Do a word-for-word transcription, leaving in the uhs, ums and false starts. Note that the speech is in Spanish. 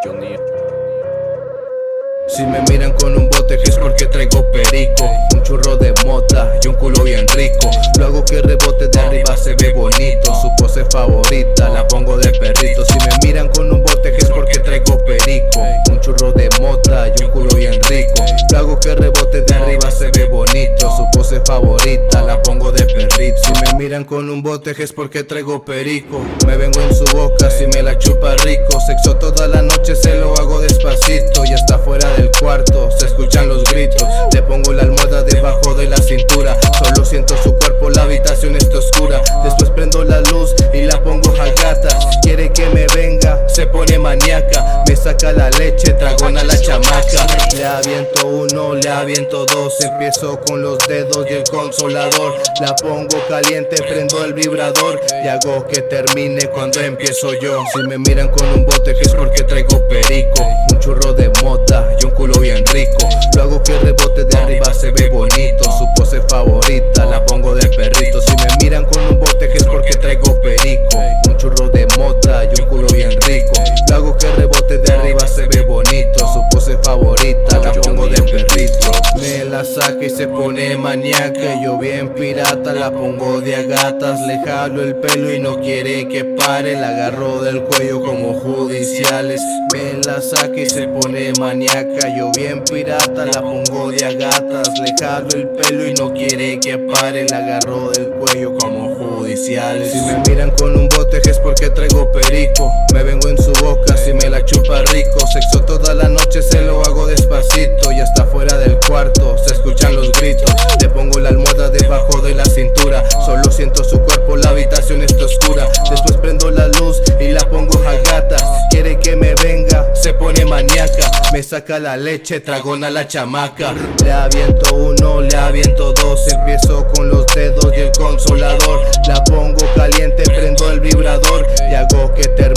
Si me miran con un bote que es porque traigo perico, un churro de mota y un culo bien rico. Lo hago que rebote de arriba, se ve bonito. Su pose favorita la pongo de perrito. Si me miran con un bote que es porque traigo perico, un churro de mota y un culo bien rico. Lo hago que rebote de arriba, se ve bonito. Su pose favorita la pongo de perrito. Si me miran con un bote que es porque traigo perico, me vengo en su boca si me la chupa rico. Sexo toda la noche, se lo hago despacito y hasta fuera del cuarto se escuchan los gritos. Le pongo la almohada debajo de la cintura, solo siento su cuerpo, la habitación está oscura. Después prendo la luz y la pongo al gata. Quiere que me venga, se pone maníaca. Me saca la leche, tragona la chamaca. Le aviento uno, le aviento dos. Empiezo con los dedos y el consolador. La pongo caliente, prendo el vibrador y hago que termine cuando empiezo yo. Si me miran con un bote que es porque traigo perico, un churro de mota y un culo bien rico. Lo hago que rebote de arriba, se ve bonito. Su pose favorita la pongo de perrito. Si me miran con un bote que es porque traigo perico, un churro de mota y un culo bien rico. Lo hago que rebote de arriba, se ve bonito. Su pose favorita la pongo de perrito. Me la saca y se pone maníaca. Yo bien pirata la pongo de a gatas. Le jalo el pelo y no quiere que pare. La agarro del cuello como judiciales. Me la saca y se pone maníaca. Yo bien pirata la pongo de a gatas. Le jalo el pelo y no quiere que pare. La agarro del cuello como judiciales. Si me miran con un bote que es porque traigo perico, me vengo en su boca si me la chupa rico. Sexo toda la noche, se lo hago despacito y hasta fuera del cuarto se escuchan los gritos. Le pongo la almohada debajo de la cintura, solo siento su cuerpo, la habitación está oscura. Después prendo la luz y la pongo a gatas. Quiere que me venga, se pone maníaca. Me saca la leche, tragona la chamaca. Le aviento uno, le aviento dos. Empiezo con los dedos y el consolador. La pongo caliente, prendo el vibrador y hago que termine